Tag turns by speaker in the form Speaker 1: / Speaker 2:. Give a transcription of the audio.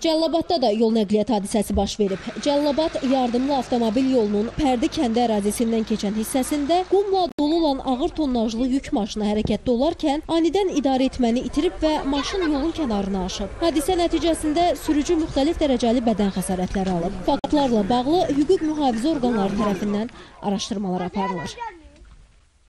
Speaker 1: Cəlilabadda da yol nəqliyyat hadisəsi baş verib. Cəlilabad yardımlı avtomobil yolunun Pərdi kəndi ərazisindən keçən hissəsində qumla dolu olan ağır tonnajlı yük maşını hərəkətdə olarkən anidən idarə etməni itirib və maşın yolun kənarına aşıb. Hadisə nəticəsində sürücü müxtəlif dərəcəli bədən xəsarətləri alıb. Faktlarla bağlı hüquq mühafizə orqanları tərəfindən araşdırmalar aparılır.